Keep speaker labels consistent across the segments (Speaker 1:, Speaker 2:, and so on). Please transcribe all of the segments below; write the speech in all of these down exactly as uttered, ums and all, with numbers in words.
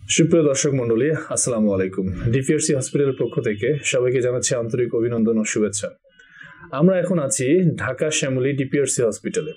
Speaker 1: সুপ্রিয় দর্শক মণ্ডলী, আসসালামু আলাইকুম। ডিপিআরসি হসপিটালের পক্ষ থেকে সবাইকে জানাচ্ছি আন্তরিক অভিনন্দন ও শুভেচ্ছা। আমরা এখন আছি ঢাকা শ্যামলী ডিপিআরসি হসপিটালে।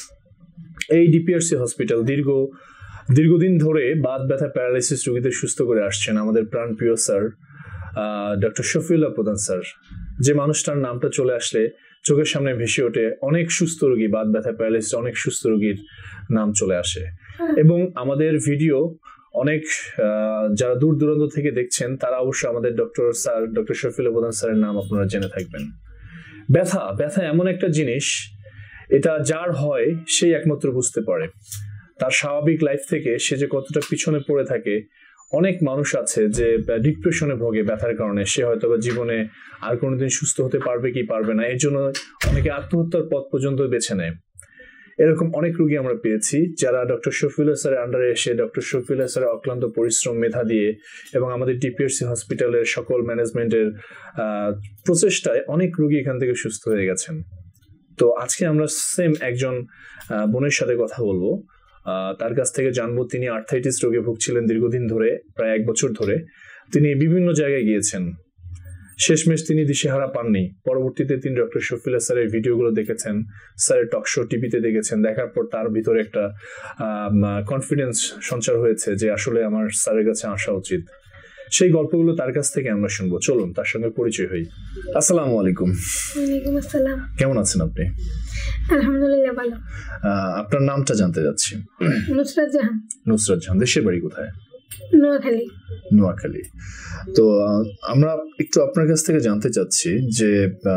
Speaker 1: এই ডিপিআরসি হসপিটাল দীর্ঘ দীর্ঘদিন ধরে বাত ব্যথা প্যারালাইসিস রোগীদের সুস্থ করে আসছেন আমাদের প্রাণপ্রিয় স্যার ডক্টর শফিউল্লাহ প্রধান স্যার। যে মানুষটার নামটা চলে আসলে চোখের সামনে ভেসে ওঠে অনেক সুস্থ রোগী, বাত ব্যথা প্যারালাইসিস অনেক সুস্থ রোগীর নাম চলে আসে। এবং আমাদের ভিডিও অনেক যারা দূর দূরান্ত থেকে দেখছেন তারা অবশ্যই আমাদের ডক্টর স্যার ডক্টর শফিউল্লাহ প্রধান স্যারের নাম আপনারা জেনে থাকবেন। ব্যথা ব্যথা এমন একটা জিনিস, এটা যার হয় সেই একমাত্র বুঝতে পারে। তার স্বাভাবিক লাইফ থেকে সে যে কতটা পিছনে পড়ে থাকে। অনেক মানুষ আছে যে ডিপ্রেশনে ভোগে ব্যথার কারণে, সে হয়তো বা জীবনে আর কোনোদিন সুস্থ হতে পারবে কি পারবে না, এর জন্য অনেকে আত্মহত্যার পথ পর্যন্ত বেছে নেয়। এরকম অনেক রোগী আমরা পেয়েছি যারা ডক্টর শফিউল্লাহ স্যারের আন্ডারে এসে ডক্টর শফিউল্লাহ স্যারের অক্লান্ত পরিশ্রম, মেধা দিয়ে এবং আমাদের ডিপিআরসি হসপিটালের সকল ম্যানেজমেন্টের প্রচেষ্টায় অনেক রোগী এখান থেকে সুস্থ হয়ে গেছেন। তো আজকে আমরা সেম একজন বোনের সাথে কথা বলবো, তার কাছ থেকে জানবো তিনি আর্থ্রাইটিস রোগে ভুগছিলেন দীর্ঘদিন ধরে, প্রায় এক বছর ধরে। তিনি বিভিন্ন জায়গায় গিয়েছেন, শেষমেশ তিনি দিশেহারা পাননি। পরবর্তীতে তিনি ডক্টর শফিউল্লাহ স্যারের ভিডিওগুলো দেখেছেন, স্যারের টকশো টিভিতে দেখেছেন। দেখার পর তার ভিতরে একটা কনফিডেন্স সঞ্চার হয়েছে যে আসলে আমার স্যারের কাছে আসা উচিত। সেই গল্পগুলো তার কাছ থেকে আমরা শুনবো। চলুন তার সঙ্গে পরিচয় হই। আসসালামু আলাইকুম।
Speaker 2: ওয়ালাইকুম আসসালাম।
Speaker 1: কেমন আছেন আপনি?
Speaker 2: আলহামদুলিল্লাহ ভালো।
Speaker 1: আপনার নামটা জানতে যাচ্ছি।
Speaker 2: নুসরাত জাহান।
Speaker 1: নুসরাত জাহান। দেশের বাড়ি কোথায়?
Speaker 2: নোয়াখালী।
Speaker 1: নোয়াখালী। তো আমরা একটু আপনার কাছ থেকে জানতে চাচ্ছি যে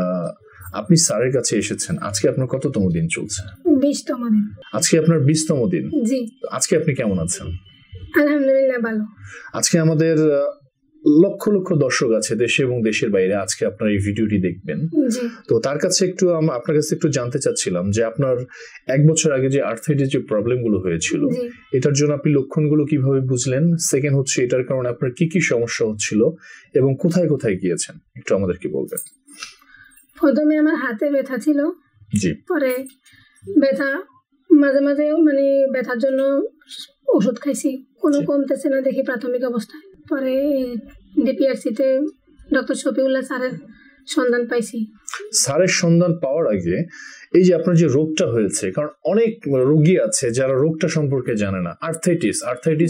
Speaker 1: আপনি স্যারের কাছে এসেছেন, আজকে আপনার কততম দিন চলছে?
Speaker 2: বিশতম দিন।
Speaker 1: আজকে আপনার বিশতম দিন।
Speaker 2: জি।
Speaker 1: আজকে আপনি কেমন আছেন?
Speaker 2: আলহামদুলিল্লাহ ভালো।
Speaker 1: আজকে আমাদের লক্ষ লক্ষ দর্শক আছে দেশে এবং দেশের বাইরে, আজকে আপনার এই ভিডিওটি দেখবেন। তো তার কাছে একটু আপনার কাছে একটু জানতে চাচ্ছিলাম যে আপনার এক বছর আগে যে আর্থ্রাইটিস যে প্রবলেম গুলো হয়েছিল, এটার জন্য আপনি লক্ষণগুলো কিভাবে বুঝলেন? সেকেন্ড হচ্ছে এটার কারণে আপনার কি কি সমস্যা হচ্ছিল এবং কোথায় কোথায় গিয়েছেন, একটু আমাদেরকে বলবেন।
Speaker 2: প্রথমে আমার হাতে ব্যথা ছিল। জি। পরে ব্যথা মাঝে মাঝে মানে ব্যথার জন্য ওষুধ খাইছি, কোনো কমতেছে না দেখি প্রাথমিক অবস্থায়। পরে ডিপিআরসিতে ডক্টর শফিউল্লাহ স্যারের সন্ধান পাইছি। স্যারের
Speaker 1: সন্ধান পাওয়ার আগে এই যে আপনার যে রোগটা হয়েছে, কারণ অনেক রোগী আছে যারা রোগটা সম্পর্কে জানে না। আর্থ্রাইটিস আর্থ্রাইটিস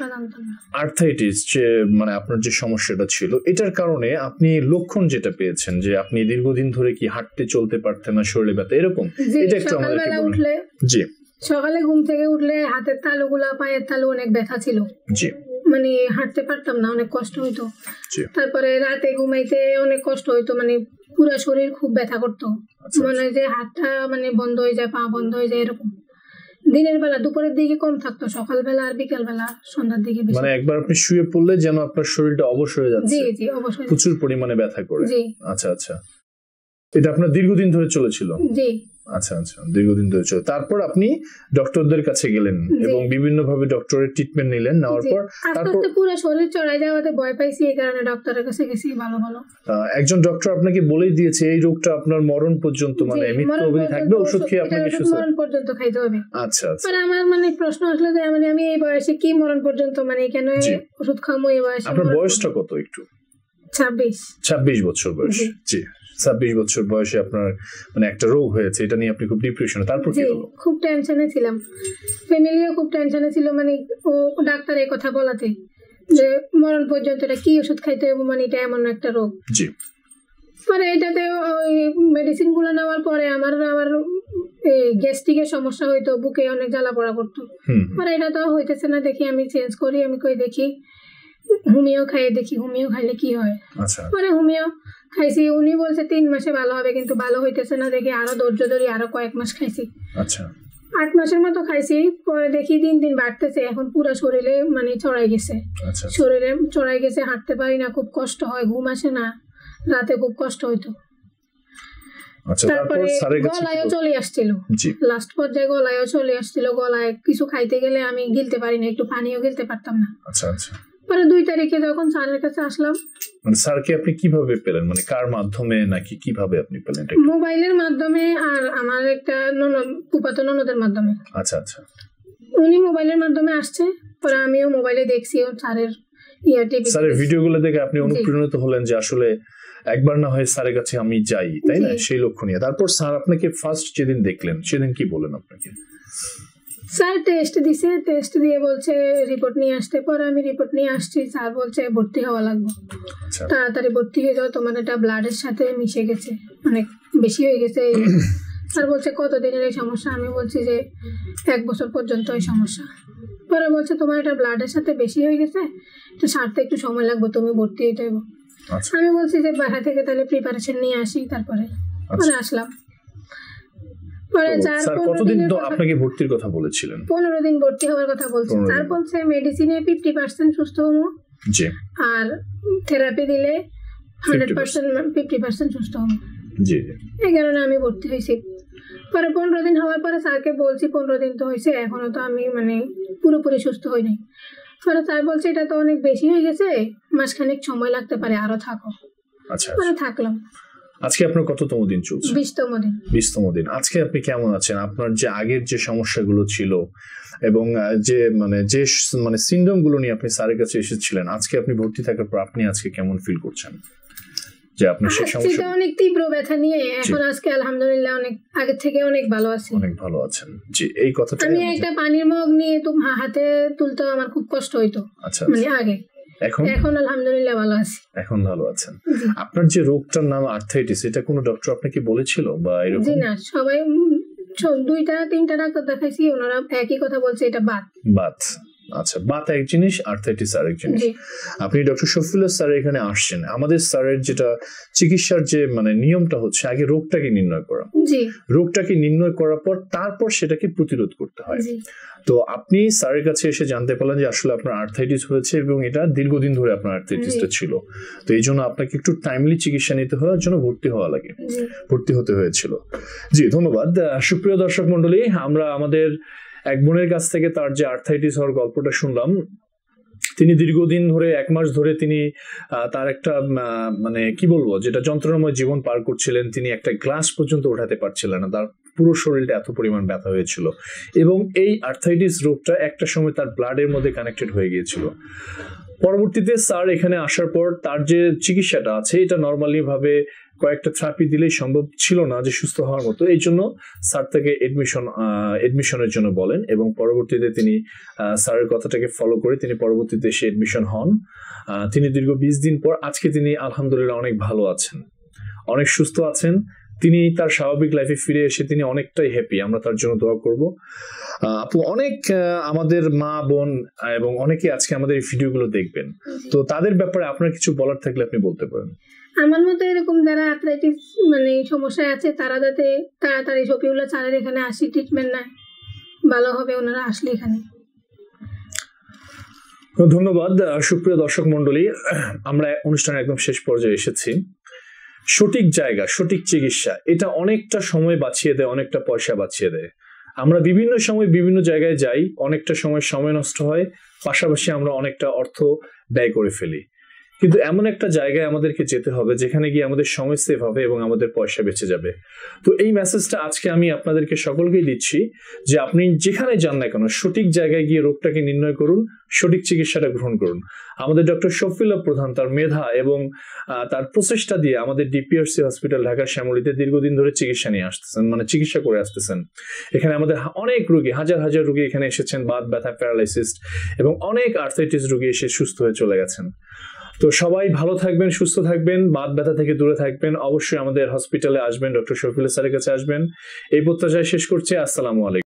Speaker 1: আর্থ্রাইটিস যে মানে আপনার যে সমস্যাটা ছিল, এটার কারণে আপনি লক্ষণ যেটা পেয়েছেন যে আপনি দীর্ঘদিন ধরে কি হাঁটতে চলতে পারতেন না, শরীরে ব্যথা এরকম, এটা একটু আমাদেরকে বলুন। জি।
Speaker 2: সকালে ঘুম থেকে উঠলে হাতের তালুগুলা, পায়ের তালু অনেক ব্যথা ছিল।
Speaker 1: জি।
Speaker 2: মানে হাঁটতে পারতাম না, অনেক কষ্ট হইতো। তারপরে রাতে ঘুমাইতে অনেক কষ্ট হইতো, মানে পুরো শরীর খুব ব্যথা করতো, মনে হয় যে হাতটা মানে বন্ধ হয়ে যায়, পা বন্ধ হয়ে যায় এরকম। দিনের বেলা দুপুরের দিকে কম থাকতো, সকালবেলা আর বিকেল বেলা সন্ধ্যার দিকে বেশি।
Speaker 1: মানে একবার আপনি শুয়ে পড়লে যেন আপনার শরীরটা অবশ হয়ে যাচ্ছে।
Speaker 2: জি জি অবশ,
Speaker 1: প্রচুর পরিমাণে ব্যথা করে।
Speaker 2: জি।
Speaker 1: আচ্ছা আচ্ছা, এটা আপনার দীর্ঘদিন ধরে চলেছিল?
Speaker 2: জি।
Speaker 1: আচ্ছা আচ্ছা, দীর্ঘদিন ধরে চলে। তারপর আপনি ডক্টরদের কাছে গেলেন এবং বিভিন্ন ভাবে ডক্টরের ট্রিটমেন্ট নিলেন, নেওয়ার পর
Speaker 2: তারপর পুরো শরীর চড়াই যাওয়াতে ভয় পাইছি, এই কারণে ডক্টরের কাছে গেছি। ভালো ভালো
Speaker 1: একজন ডক্টর আপনাকে বলেই দিয়েছে এই রোগটা আপনার মরণ পর্যন্ত, মানে মৃত্যু অবধি থাকবে, ওষুধ খেয়ে আপনাকে সুস্থ
Speaker 2: মরণ পর্যন্ত খাইতে হবে।
Speaker 1: আচ্ছা আচ্ছা।
Speaker 2: মানে আমার মানে প্রশ্ন আসলে যে মানে আমি এই বয়সে কি মরণ পর্যন্ত, মানে কেন ওষুধ খামো এই বয়সে?
Speaker 1: আপনার বয়সটা কত? একটু
Speaker 2: ছাব্বিশ।
Speaker 1: ছাব্বিশ বছর বয়স। জি। ছাব্বিশ বছর বয়সে আপনার মানে একটা রোগ হয়েছে, এটা নিয়ে আপনি খুব ডিপ্রেশনে। তারপর কি হলো?
Speaker 2: খুব টেনশনে ছিলাম, ফ্যামিলিও খুব টেনশনে ছিল। মানে ও ডাক্তার এই কথা বলাতে যে মরণ পর্যন্ত এটা কি ওষুধ খাইতে হবে, মানে এটা এমন একটা রোগ।
Speaker 1: জি।
Speaker 2: পরে এটাতে ওই মেডিসিন গুলো নেওয়ার পরে আমার আবার গ্যাস্ট্রিকের সমস্যা হইতো, বুকে অনেক জ্বালা পড়া করতো। পরে এটা তো হইতেছে না, দেখি আমি চেঞ্জ করি, আমি কই দেখি হোমিও খাইয়ে দেখি, হোমিও খাইলে কি হয়। পরে হোমিও খাইছি, উনি বলছে তিন মাসে ভালো হবে, কিন্তু ভালো হইতেছে না দেখি আরো ধৈর্য ধরি, আরো কয়েক মাস খাইছি।
Speaker 1: আচ্ছা।
Speaker 2: আট মাসের মতো খাইছি। পরে দেখি দিন দিন বাড়তেছে, এখন পুরো শরীরে মানে চড়াই গেছে। শরীরে চড়াই গেছে, হাঁটতে পারি না, খুব কষ্ট হয়, ঘুম আসে না, রাতে খুব কষ্ট হইতো। তারপরে গলায়ও চলে আসছিল, লাস্ট পর্যায়ে গলায়ও চলে আসছিল। গলায় কিছু খাইতে গেলে আমি গিলতে পারি না, একটু পানিও গিলতে পারতাম না।
Speaker 1: আচ্ছা আচ্ছা।
Speaker 2: পরে দুই তারিখে যখন স্যারের কাছে আসলাম,
Speaker 1: মানে স্যারকে আপনি কিভাবে পেলেন, মানে কার মাধ্যমে নাকি কিভাবে আপনি পেলেন?
Speaker 2: মোবাইলের মাধ্যমে আর আমার একটা ননদ, ফুফাতো ননদের মাধ্যমে।
Speaker 1: আচ্ছা আচ্ছা।
Speaker 2: উনি মোবাইলের মাধ্যমে আসছে, পরে আমিও মোবাইলে দেখছি স্যারের ইয়া টিভি
Speaker 1: স্যারের ভিডিওগুলো দেখে আপনি অনুপ্রাণিত হলেন যে আসলে একবার না হয় স্যারের কাছে আমি যাই, তাই না, সেই লক্ষ্য নিয়ে। তারপর স্যার আপনাকে ফার্স্ট যেদিন দেখলেন সেদিন কি বলেন আপনাকে?
Speaker 2: স্যার টেস্ট দিছে, টেস্ট দিয়ে বলছে রিপোর্ট নিয়ে আসতে। পরে আমি রিপোর্ট নিয়ে আসছি, স্যার বলছে ভর্তি হওয়া লাগবে, তাড়াতাড়ি ভর্তি হয়ে যাও, তোমার এটা ব্লাডের সাথে মিশে গেছে, অনেক বেশি হয়ে গেছে। স্যার বলছে কতদিনের এই সমস্যা? আমি বলছি যে এক বছর পর্যন্ত এই সমস্যা। পরে বলছে তোমার এটা ব্লাডের সাথে বেশি হয়ে গেছে, তো সারতে একটু সময় লাগবে, তুমি ভর্তি হতে হবে। আমি বলছি যে বাসা থেকে তাহলে প্রিপারেশন নিয়ে আসি, তারপরে পরে আসলাম।
Speaker 1: কতদিন তো আপনাকে ভর্তির কথা বলেছিলেন?
Speaker 2: পনেরো দিন ভর্তি হওয়ার কথা বলছে। স্যার বলছে মেডিসিনে ফিফটি পার্সেন্ট সুস্থ হবো, আর থেরাপি দিলে হান্ড্রেড পার্সেন্ট ফিফটি পার্সেন্ট সুস্থ হবো। এই কারণে আমি ভর্তি হয়েছি। পরে পনেরো দিন হওয়ার পরে স্যারকে বলছি পনেরো দিন তো হয়েছে, এখনো তো আমি মানে পুরোপুরি সুস্থ হই নাই। পরে স্যার বলছে এটা তো অনেক বেশি হয়ে গেছে, মাসখানেক সময় লাগতে পারে, আরো থাকো।
Speaker 1: আচ্ছা,
Speaker 2: পরে থাকলাম।
Speaker 1: আজকে আপনার কততম দিন চলছে?
Speaker 2: বিশতম দিন।
Speaker 1: বিশতম দিন। আজকে আপনি কেমন আছেন? আপনার যে আগের যে সমস্যাগুলো ছিল এবং যে মানে যে মানে সিনড্রোম গুলো নিয়ে আপনি স্যারের কাছে এসেছিলেন, আজকে আপনি ভর্তি থাকার পর আপনি আজকে কেমন ফিল করছেন? যে আপনি সেই সমস্যা
Speaker 2: অনেক তীব্র ব্যথা নিয়ে এখন আজকে আলহামদুলিল্লাহ অনেক আগের থেকে অনেক ভালো আছি।
Speaker 1: অনেক ভালো আছেন। জি, এই কথাটা
Speaker 2: আমি একটা পানির মগ নিয়ে তো হাতে তুলতে আমার খুব কষ্ট হইতো।
Speaker 1: আচ্ছা,
Speaker 2: মানে আগে। এখন এখন আলহামদুলিল্লাহ ভালো আছি।
Speaker 1: এখন ভালো আছেন। আপনার যে রোগটার নাম আর্থ্রাইটিস, এটা কোনো ডক্টর আপনাকে বলেছিল বা এরকম?
Speaker 2: জি না, সবাই দুইটা তিনটা ডাক্তার দেখাইছি, ওনারা একই কথা বলছে, এটা বাত।
Speaker 1: বাত। আচ্ছা, বাত এক জিনিস, আর্থ্রাইটিস আরেক জিনিস। আপনি ডক্টর শফিউল্লাহ স্যার এখানে আসছেন, আমাদের স্যারের যেটা চিকিৎসার যে মানে নিয়মটা হচ্ছে আগে রোগটাকে নির্ণয় করা। রোগটাকে নির্ণয় করার পর তারপর সেটাকে প্রতিরোধ করতে হয়। তো আপনি স্যারের কাছে এসে জানতে পারলেন যে আসলে আপনার আর্থ্রাইটিস হয়েছে এবং এটা দীর্ঘদিন ধরে আপনার আর্থ্রাইটিসটা ছিল। তো এই জন্য আপনাকে একটু টাইমলি চিকিৎসা নিতে হওয়ার জন্য ভর্তি হওয়া লাগে, ভর্তি হতে হয়েছিল। জি, ধন্যবাদ। সুপ্রিয় দর্শক মন্ডলী, আমরা আমাদের এক বোনের কাছ থেকে তার যে আর্থ্রাইটিস হওয়ার গল্পটা শুনলাম। তিনি দীর্ঘদিন ধরে এক মাস ধরে তিনি তার একটা মানে কি বলবো যেটা যন্ত্রণাময় জীবন পার করছিলেন। তিনি একটা গ্লাস পর্যন্ত ওঠাতে পারছিলেন না, তার পুরো শরীরটা এত পরিমাণ ব্যথা হয়েছিল এবং এই আর্থ্রাইটিস রোগটা একটা সময় তার ব্লাডের মধ্যে কানেক্টেড হয়ে গিয়েছিল। পরবর্তীতে স্যার এখানে আসার পর তার যে চিকিৎসাটা আছে এটা নর্মালি ভাবে কয়েকটা থেরাপি দিলেই সম্ভব ছিল না যে সুস্থ হওয়ার মতো। এই জন্য স্যার থেকে এডমিশন এডমিশনের জন্য বলেন এবং পরবর্তীতে তিনি স্যারের কথাটাকে ফলো করে তিনি পরবর্তীতে এসে এডমিশন হন। তিনি দীর্ঘ বিশ দিন পর আজকে তিনি আলহামদুলিল্লাহ অনেক ভালো আছেন, অনেক সুস্থ আছেন। তিনি তার স্বাভাবিক লাইফে ফিরে এসে তিনি অনেকটাই হ্যাপি। আমরা তার জন্য দোয়া করব। আপু, অনেক আমাদের মা বোন এবং অনেকে আজকে আমাদের এই ভিডিওগুলো দেখবেন, তো তাদের ব্যাপারে আপনার কিছু বলার থাকলে আপনি বলতে পারেন।
Speaker 2: আমার মতো এরকম যারা আর্থ্রাইটিস মানে সমস্যা আছে তারা যাতে তাড়াতাড়ি শফিউল্লাহ স্যারের এখানে আসি, ট্রিটমেন্ট নেয়, ভালো হবে ওনারা আসলে এখানে।
Speaker 1: ধন্যবাদ। সুপ্রিয় দর্শক মন্ডলী, আমরা অনুষ্ঠানের একদম শেষ পর্যায়ে এসেছি। সঠিক জায়গা, সঠিক চিকিৎসা, এটা অনেকটা সময় বাঁচিয়ে দেয়, অনেকটা পয়সা বাঁচিয়ে দেয়। আমরা বিভিন্ন সময় বিভিন্ন জায়গায় যাই, অনেকটা সময় সময় নষ্ট হয়, পাশাপাশি আমরা অনেকটা অর্থ ব্যয় করে ফেলি। কিন্তু এমন একটা জায়গায় আমাদেরকে যেতে হবে যেখানে গিয়ে আমাদের সময় সেভ হবে এবং আমাদের পয়সা বেঁচে যাবে। তো এই মেসেজটা আজকে আমি আপনাদেরকে সকলকেই দিচ্ছি যে আপনি যেখানে যান না কেন সঠিক জায়গায় গিয়ে রোগটাকে নির্ণয় করুন, সঠিক চিকিৎসাটা গ্রহণ করুন। আমাদের ডক্টর শফিউল্লাহ প্রধান তার মেধা এবং তার প্রচেষ্টা দিয়ে আমাদের ডিপিআরসি হসপিটাল ঢাকা শ্যামলীতে দীর্ঘদিন ধরে চিকিৎসা নিয়ে আসতেছেন, মানে চিকিৎসা করে আসতেছেন। এখানে আমাদের অনেক রোগী, হাজার হাজার রোগী এখানে এসেছেন, বাত ব্যথা, প্যারালাইসিস এবং অনেক আর্থ্রাইটিস রোগী এসে সুস্থ হয়ে চলে গেছেন। তো সবাই ভালো থাকবেন, সুস্থ থাকবেন, বাত ব্যথা থেকে দূরে থাকবেন। অবশ্যই আমাদের হসপিটালে আসবেন, ডক্টর শফিউল্লাহ স্যারের কাছে আসবেন। এই প্রত্যাশায় শেষ করছি। আসসালামু আলাইকুম।